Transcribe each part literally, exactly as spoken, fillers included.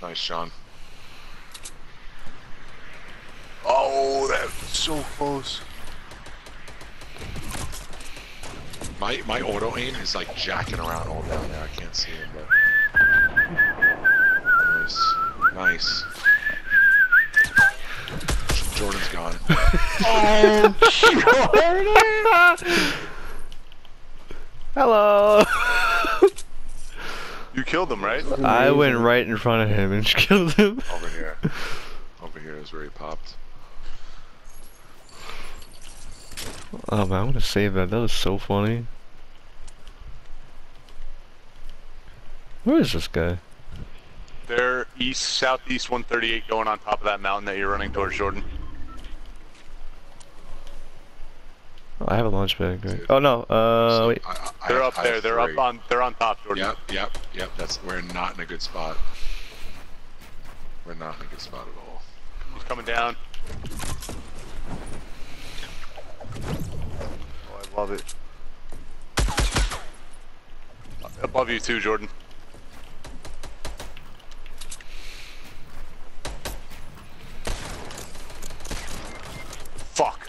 Nice, Sean. Oh, that was so close. My my auto aim is like jacking around all down there. I can't see him, but nice, nice. Jordan's gone. Oh, Jordan! Hello. You killed him, right? I went right in front of him and killed him. Over here. Over here is where he popped. Oh man, I'm gonna save that. That was so funny. Where is this guy? They're east, southeast one thirty-eight going on top of that mountain that you're running towards, Jordan. Oh, I have a launch pad. Right? Oh no, uh, So, wait. I, I, They're I, up I there. They're three. up on. They're on top, Jordan. Yep, yep, yep. That's we're not in a good spot. We're not in a good spot at all. He's coming down. Oh, I love it. Above you too, Jordan. Fuck.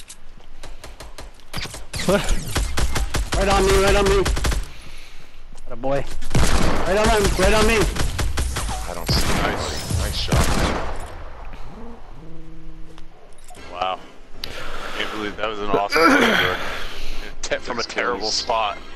Right on me, right on me. Atta boy. Right on him, right on me. I don't see anybody. Nice shot. Wow. I can't believe that was an awesome play, Jordan. From a terrible spot.